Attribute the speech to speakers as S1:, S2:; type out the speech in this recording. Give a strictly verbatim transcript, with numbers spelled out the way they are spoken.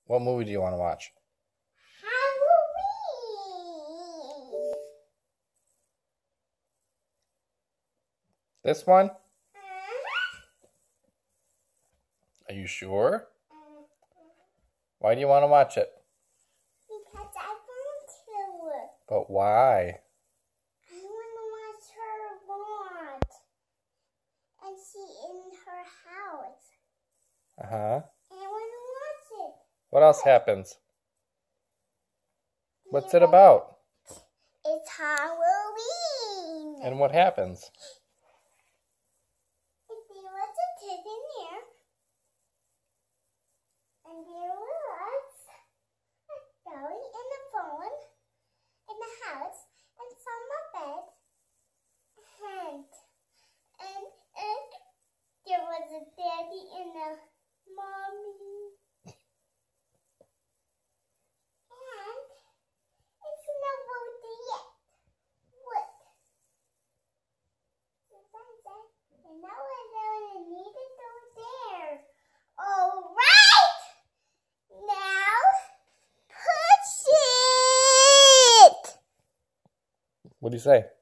S1: What movie do you want to watch?
S2: Halloween.
S1: This one?
S2: Uh-huh.
S1: Are you sure?
S2: Uh-huh.
S1: Why do you want to watch it?
S2: Because I want to.
S1: But why?
S2: I want to watch her lot. And she in her house.
S1: Uh-huh.
S2: And I want to watch it.
S1: What else happens? What's
S2: You
S1: it about?
S2: It's Halloween.
S1: And what happens?
S2: There was a kid in there. And there was a dolly and a phone in the house and some a bed. And, and, and there was a daddy and a mommy. And it's not voted yet. What? And now I don't need it over there. All right. Now push it.
S1: What do you say?